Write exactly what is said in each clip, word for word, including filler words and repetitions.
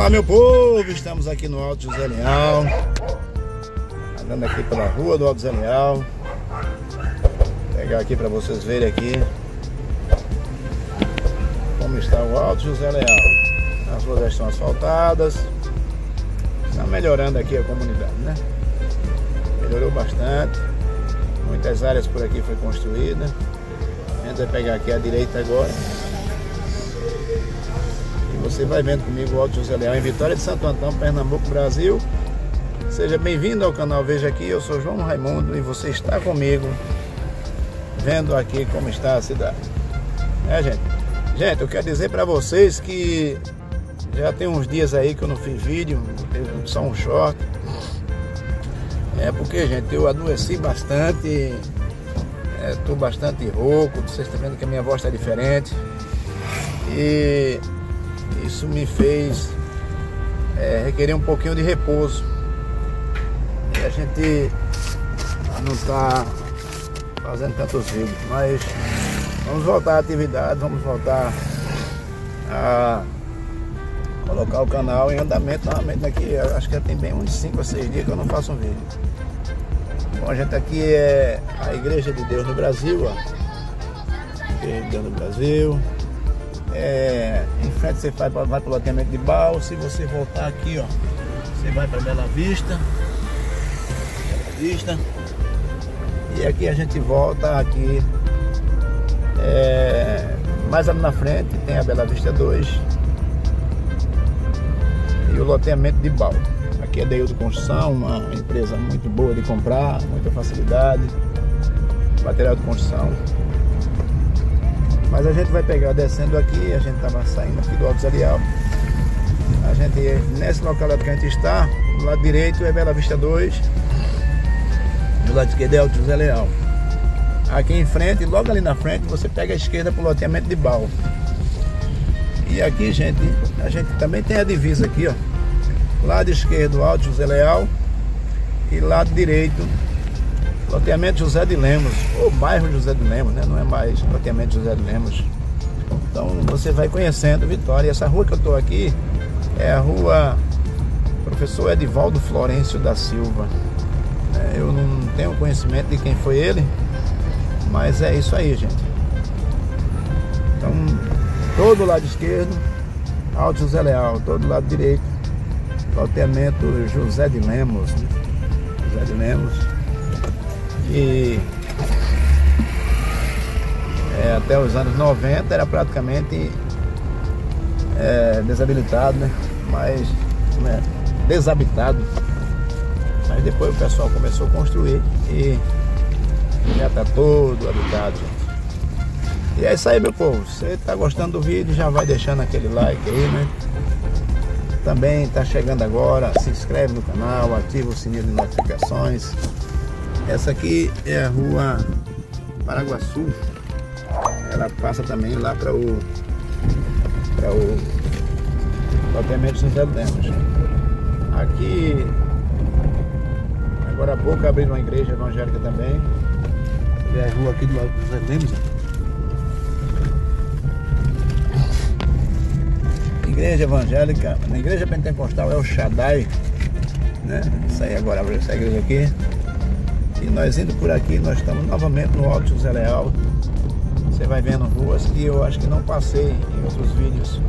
Fala, meu povo, estamos aqui no Alto José Leal, andando aqui pela rua do Alto José Leal. Vou pegar aqui para vocês verem aqui como está o Alto José Leal. As ruas já estão asfaltadas, está melhorando aqui a comunidade, né? Melhorou bastante, muitas áreas por aqui foi construída. A gente vai pegar aqui à direita agora. Você vai vendo comigo o Alto José Leal em Vitória de Santo Antão, Pernambuco, Brasil. Seja bem-vindo ao canal Veja Aqui, eu sou João Raimundo e você está comigo vendo aqui como está a cidade. É, gente? Gente, eu quero dizer para vocês que já tem uns dias aí que eu não fiz vídeo, só um short. É porque, gente, eu adoeci bastante, estou é, bastante rouco, vocês estão vendo que a minha voz está diferente. E isso me fez é, requerer um pouquinho de repouso. E a gente não está fazendo tantos vídeos, mas vamos voltar à atividade, vamos voltar a colocar o canal em andamento novamente. Daqui, acho que já tem bem uns cinco a seis dias que eu não faço um vídeo. Bom, a gente aqui é a Igreja de Deus no Brasil, ó. Igreja de Deus no Brasil. É, em frente você vai, vai para o loteamento de Bal. Se você voltar aqui, ó, você vai para Bela Vista. Bela Vista. E aqui a gente volta aqui. É, mais ali na frente tem a Bela Vista dois e o loteamento de Bal. Aqui é Deildo Construção, uma empresa muito boa de comprar, muita facilidade, material de construção. Mas a gente vai pegar descendo aqui, a gente estava saindo aqui do Alto José Leal. A gente, nesse local que a gente está, do lado direito é Bela Vista dois, do lado esquerdo é Alto José Leal. Aqui em frente, logo ali na frente, você pega a esquerda para o loteamento de Bal. E aqui, gente, a gente também tem a divisa aqui, ó. Lado esquerdo, Alto José Leal, e lado direito, loteamento José de Lemos, ou bairro José de Lemos, né? Não é mais loteamento José de Lemos. Então você vai conhecendo Vitória. E essa rua que eu estou aqui é a rua Professor Edivaldo Florencio da Silva. Eu não tenho conhecimento de quem foi ele, mas é isso aí, gente. Então, todo lado esquerdo, Alto José Leal, todo lado direito, loteamento José de Lemos, né? José de Lemos. E é, até os anos noventa era praticamente é, desabilitado, né? Mas né? desabitado. Mas depois o pessoal começou a construir e já está todo habitado, gente. E é isso aí, meu povo. Se você está gostando do vídeo, já vai deixando aquele like aí, né? Também está chegando agora, se inscreve no canal, ativa o sininho de notificações. Essa aqui é a rua Paraguaçu. Ela passa também lá para o para o loteamento José de Lemos. Aqui agora há pouco abriram uma igreja evangélica também. É a rua aqui do lado do José de Lemos. Igreja evangélica, na igreja pentecostal é o Shaddai, né? Isso aí agora abriu essa igreja aqui. E nós indo por aqui, nós estamos novamente no Alto José Leal. Você vai vendo ruas que eu acho que não passei em outros vídeos.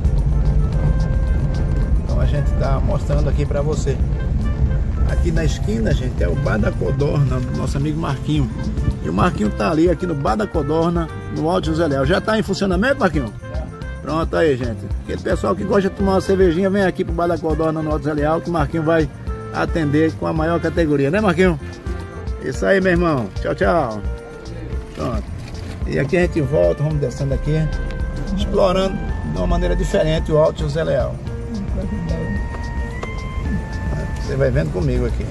Então a gente está mostrando aqui para você. Aqui na esquina, gente, é o Bar da Codorna, do nosso amigo Marquinho. E o Marquinho tá ali, aqui no Bar da Codorna, no Alto José Leal. Já está em funcionamento, Marquinho? Pronto aí, gente. Aquele pessoal que gosta de tomar uma cervejinha, vem aqui pro Bar da Codorna, no Alto José Leal, que o Marquinho vai atender com a maior categoria, né, Marquinho? Isso aí, meu irmão. Tchau, tchau. Pronto. E aqui a gente volta, vamos descendo aqui, explorando de uma maneira diferente o Alto José Leal. Você vai vendo comigo aqui.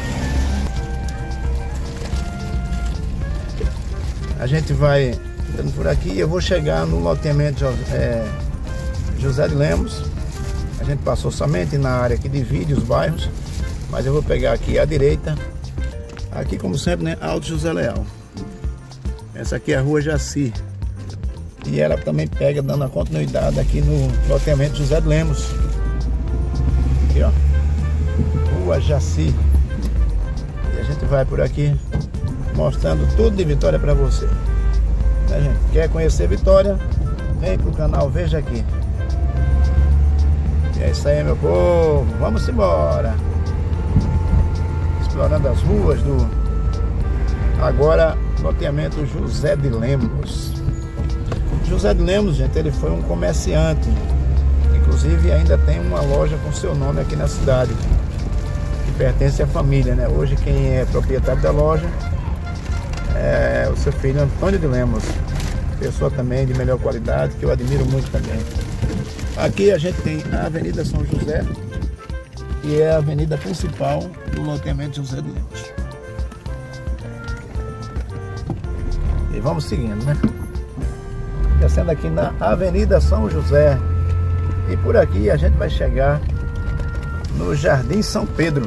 A gente vai andando por aqui e eu vou chegar no loteamento é, José de Lemos. A gente passou somente na área que divide os bairros, mas eu vou pegar aqui à direita. Aqui, como sempre, né, Alto José Leal. Essa aqui é a rua Jaci. E ela também pega, dando a continuidade aqui no loteamento José de Lemos. aqui, ó, Rua Jaci. E a gente vai por aqui mostrando tudo de Vitória para você, né, gente? Quer conhecer Vitória? Vem pro canal Veja Aqui. E é isso aí, meu povo, vamos embora explorando as ruas do agora loteamento José de Lemos. José de Lemos, gente, ele foi um comerciante, inclusive ainda tem uma loja com seu nome aqui na cidade, que pertence à família, né? Hoje quem é proprietário da loja é o seu filho Antônio de Lemos, pessoa também de melhor qualidade, que eu admiro muito também. Aqui a gente tem a Avenida São José, que é a avenida principal do loteamento José de Lemos. E vamos seguindo, né? Descendo aqui na Avenida São José. E por aqui a gente vai chegar no Jardim São Pedro.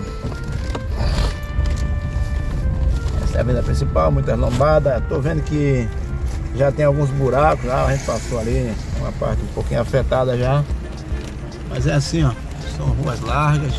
Essa é a avenida principal, muitas lombadas. Tô vendo que já tem alguns buracos, já a gente passou ali, uma parte um pouquinho afetada já. Mas é assim, ó, são ruas largas,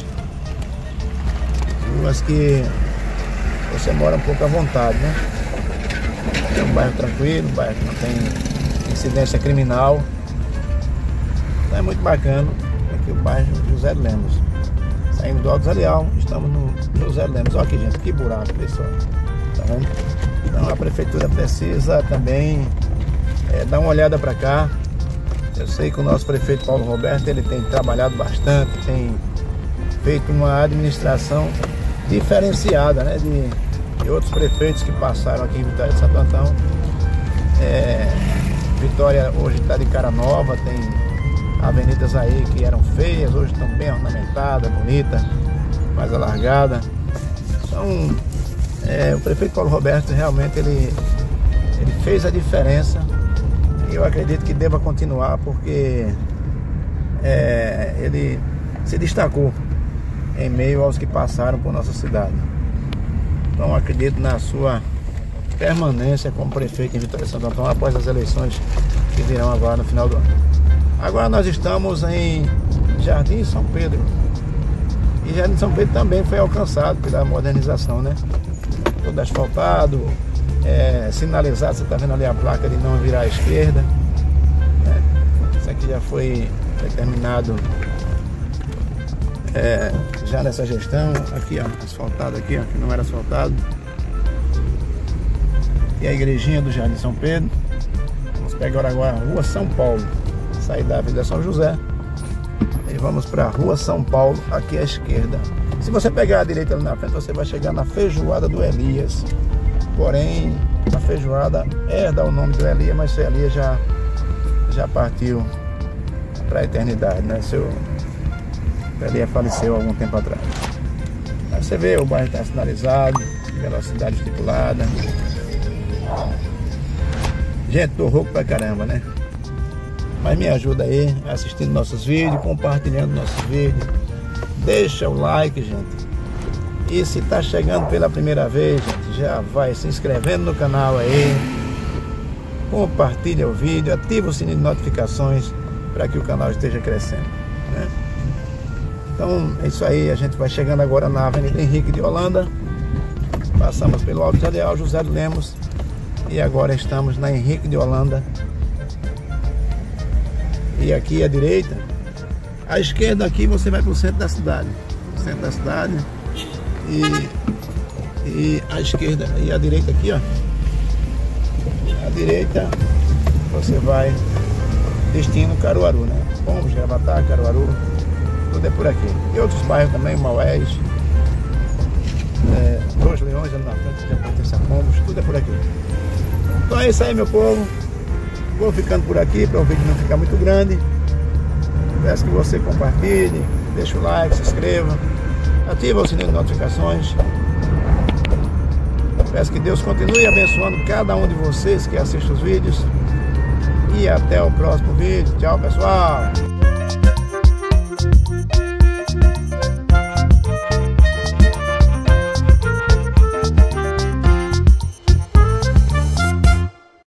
ruas que você mora um pouco à vontade, né? É um bairro tranquilo, um bairro que não tem incidência criminal. Então é muito bacana aqui o bairro José de Lemos. Saindo do Alto Areal, estamos no José de Lemos. Olha aqui, gente, que buraco, pessoal. Tá vendo? Então a prefeitura precisa também é, dar uma olhada para cá. Eu sei que o nosso prefeito Paulo Roberto, ele tem trabalhado bastante, tem feito uma administração diferenciada, né, de, de outros prefeitos que passaram aqui em Vitória de Santo Antão. É, Vitória hoje está de cara nova, tem avenidas aí que eram feias, hoje estão bem ornamentadas, bonitas, mais alargadas. Então, é, o prefeito Paulo Roberto realmente ele, ele fez a diferença. E eu acredito que deva continuar, porque é, ele se destacou em meio aos que passaram por nossa cidade. Então acredito na sua permanência como prefeito em Vitória de Santo Antão após as eleições que virão agora no final do ano. Agora nós estamos em Jardim São Pedro. E Jardim São Pedro também foi alcançado pela modernização, né? Todo asfaltado, é, sinalizado, você está vendo ali a placa de não virar à esquerda, né? Isso aqui já foi determinado é, já nessa gestão. Aqui, ó, asfaltado aqui, ó, que não era asfaltado. E a igrejinha do Jardim São Pedro. Vamos pegar agora a Rua São Paulo, sair da Avenida São José e vamos para a Rua São Paulo, aqui à esquerda. Se você pegar a direita ali na frente, você vai chegar na Feijoada do Elias. Porém, a feijoada herda o nome do Elias, mas o Elias já, já partiu para a eternidade, né? Seu Elias faleceu há algum tempo atrás. Aí você vê, o bairro está sinalizado, velocidade estipulada. Gente, tô rouco pra caramba, né? Mas me ajuda aí, assistindo nossos vídeos, compartilhando nossos vídeos. Deixa o like, gente. E se tá chegando pela primeira vez, gente, já vai se inscrevendo no canal aí. Compartilha o vídeo, ativa o sininho de notificações para que o canal esteja crescendo, né? Então é isso aí, a gente vai chegando agora na Avenida Henrique de Holanda. Passamos pelo Alto Areal, José de Lemos. E agora estamos na Henrique de Holanda. E aqui à direita, à esquerda aqui você vai para o centro da cidade. Centro da cidade. E, e à esquerda e à direita aqui, ó. À direita você vai destino Caruaru, né? Pombos, Gravatar, Caruaru, tudo é por aqui. E outros bairros também, Maués, é, Dois Leões ali na frente, que já pertence a Pombos, tudo é por aqui. Então é isso aí, meu povo. Vou ficando por aqui para o vídeo não ficar muito grande. Peço que você compartilhe, deixe o like, se inscreva, ativa o sininho de notificações. Peço que Deus continue abençoando cada um de vocês que assistem os vídeos. E até o próximo vídeo. Tchau, pessoal!